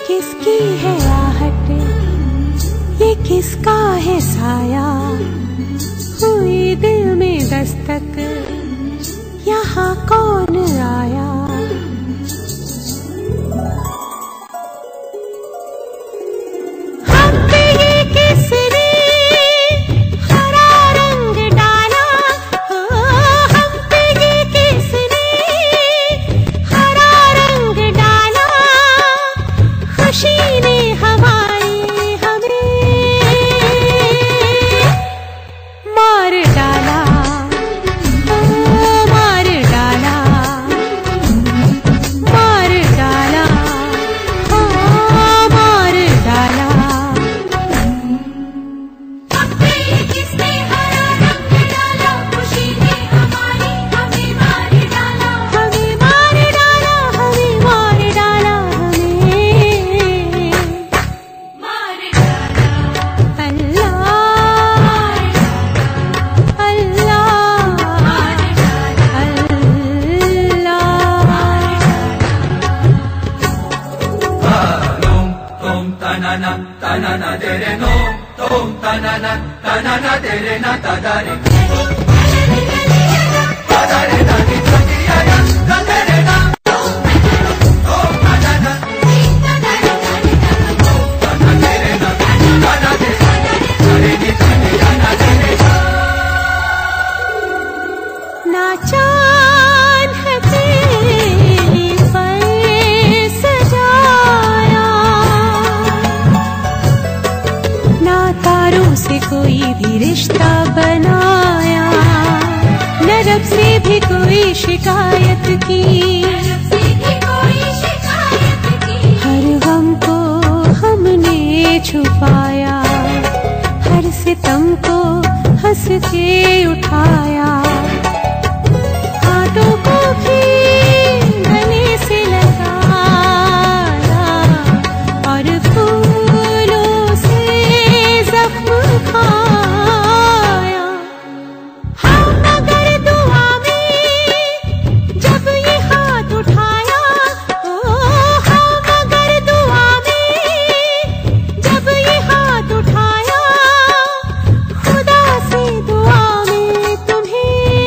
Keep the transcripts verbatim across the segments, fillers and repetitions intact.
किसकी है आहट, ये किसका है साया, हुई दिल में दस्तक, यहाँ कौन आया। हम पे ये किसने हरा रंग डाला, हम पे ये किसने हरा रंग डाला, खुशी ने हमारी हमें मार डाला, मार डाला, मार डाला, हाँ मार डाला। हम पे ये किसने हरा रंग डाला, खुशी ने हमारी हमें मार डाला, हमें मार डाला, हमें मार डाला, हमें मार डाला। अल्लाह tanana tanana dere no tom tanana tanana dere na tadare tadare na ni tadiya ya tadare na tom tanana tanana dere na tanana dere ni tadiya na dere ना चांद है तेरी पर सजाया, ना तारों से कोई भी रिश्ता बनाया, न रब से भी कोई शिकायत की, से भी कोई शिकायत की, हर गम को हमने छुपाया, हर सितम को हंस के उठाया, हाथों को भी गले से लगाया और फूलों से जख्म खाया। हम अगर दुआ में जब ये हाथ उठाया, ओ हम अगर दुआ में जब ये हाथ उठाया, खुदा से दुआ में तुम्हें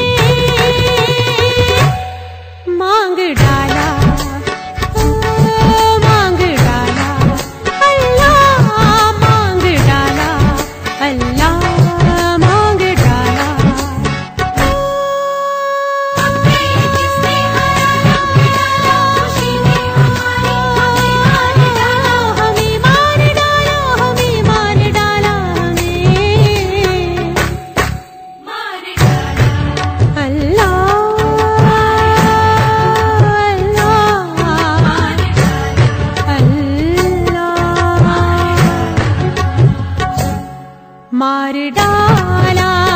मांग डाला, ओ मांग डाला, अल्लाह मांग डाला, अल्लाह मांग डाला। हम पे ये किसने हरा रंग डाला, खुशी ने हमारी हमें मार डाला, हमें मार डाला, हमें मार डाला, हमें मार डाला। अल्लाह अल्लाह मार डाला।